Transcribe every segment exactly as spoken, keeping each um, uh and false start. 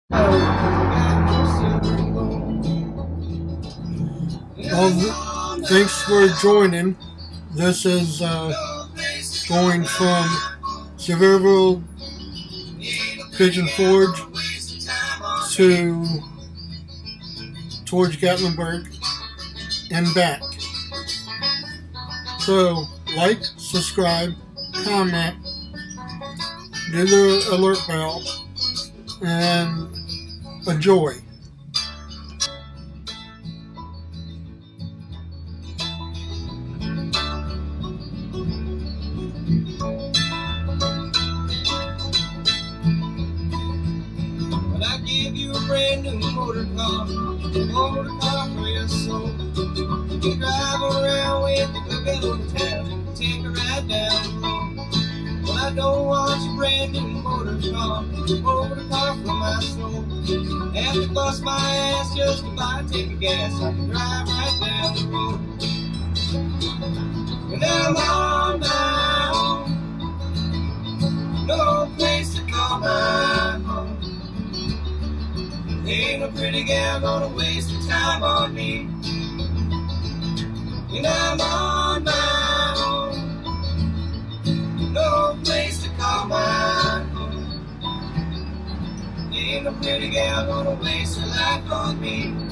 Well, th- thanks for joining. This is uh, going from Sevierville, Pigeon Forge to towards Gatlinburg and back. So, like, subscribe, comment, do the alert bell, and enjoy. When I give you a brand new motor car, a motor car for your soul, you drive around with the good girl in town, take a ride down the road. Well, I don't want your brand new motor car, a motor car for my soul. I have to bust my ass just to buy a tank of gas, I can drive right down the road. And I'm on my own, no place to call my home. Ain't no pretty gal gonna waste her time on me. And I'm on my own, no place to call my home. Ain't no pretty gal gonna waste her life on me.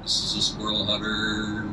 This is a squirrel hunter.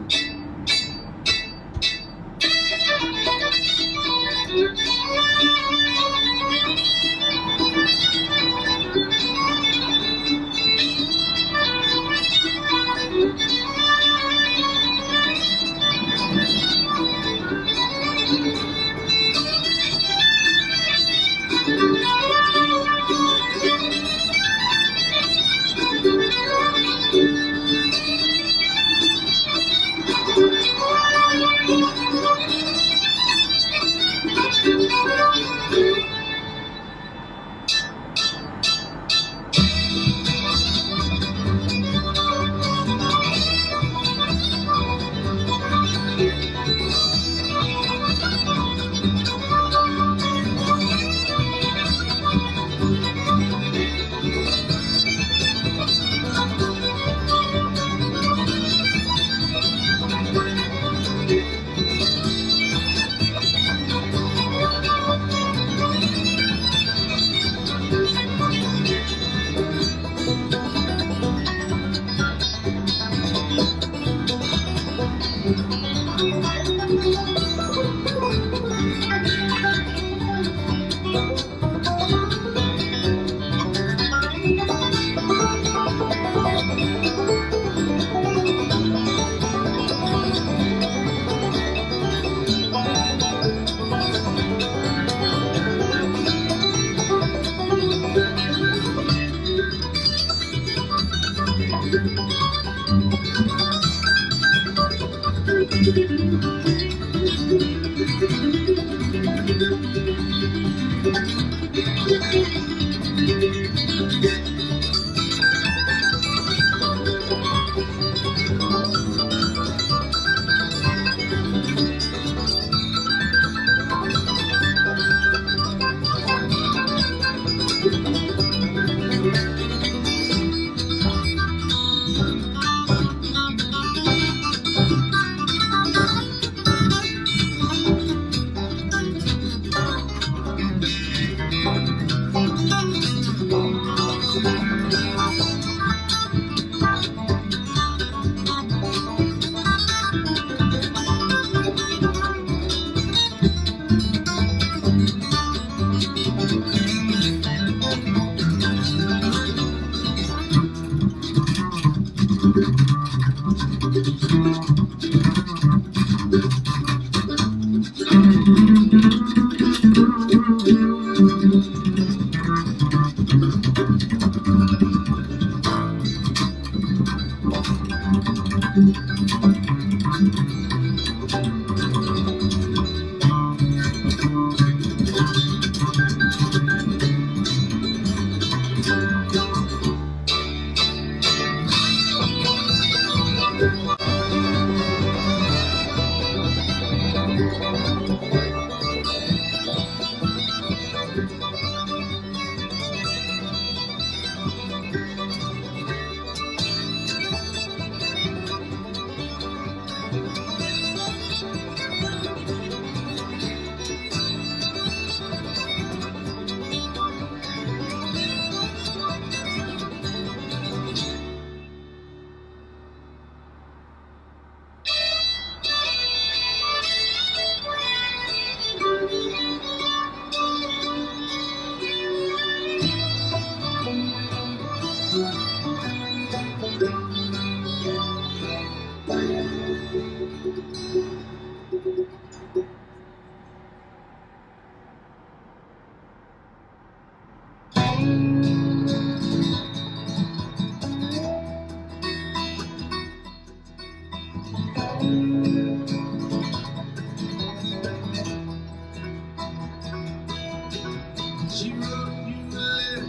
She wrote you a letter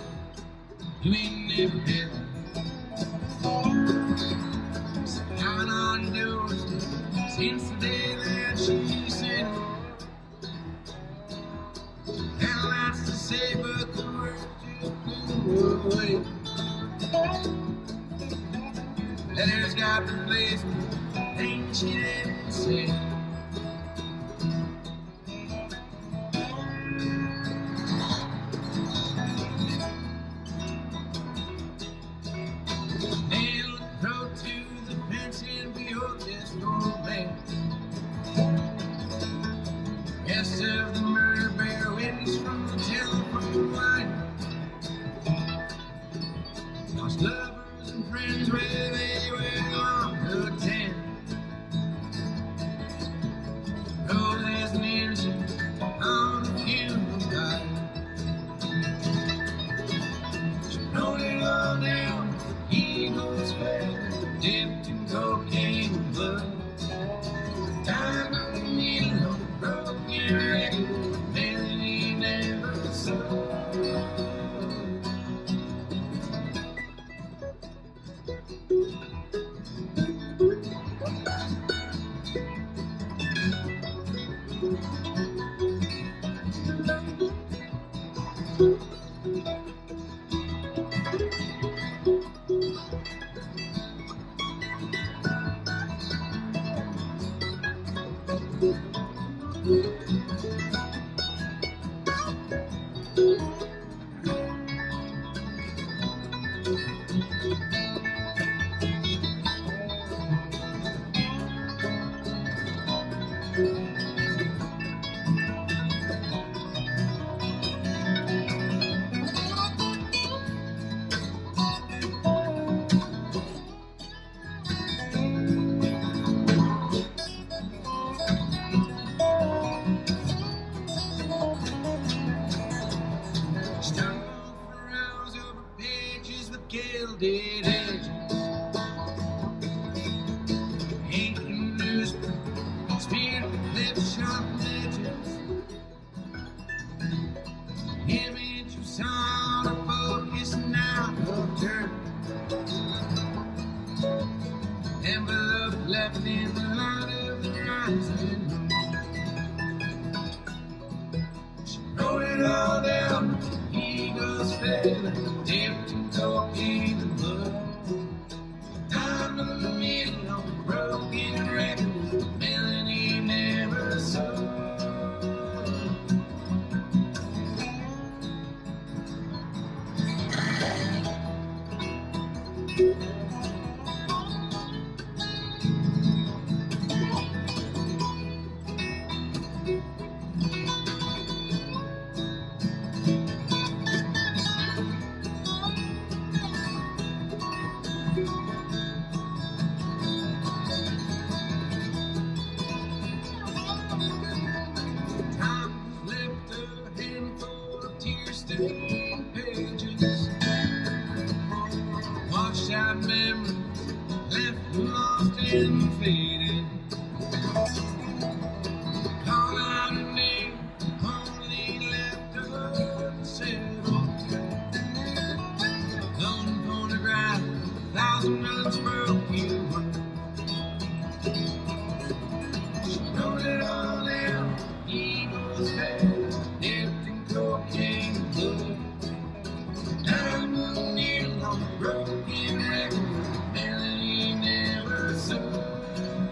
you ain't never had. Knocking on doors since the day that she said had lots to say, but the words just blew away. Letters got replaced with things she didn't say. Nailed the throat to Gilded edges, ink and newspaper, spear lip sharp edges, image of sound of focus now of dirt, envelope left in the light of the rising moon. She wrote it all down, eagles feathers, dipped in cocaine and blood. Time in the middle on a broken record, the melody never sung. Pages, washed out memories, left lost and faded. Called out her name, only left her to settle. Lone phonograph, a thousand unspoken words. She wrote it all down, eagle's head, dipped in cocaine. I'm a needle on a broken record, melody never sung.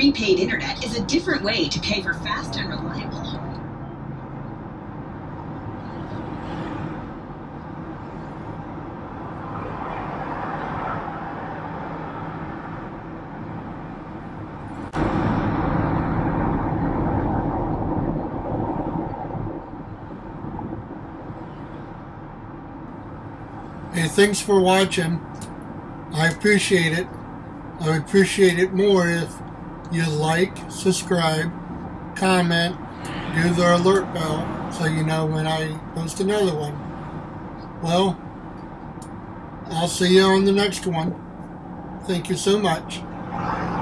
prepaid internet is a different way to pay for fast and reliable. Hey, thanks for watching. I appreciate it. I would appreciate it more if you like, subscribe, comment, do the alert bell so you know when I post another one. Well, I'll see you on the next one. Thank you so much.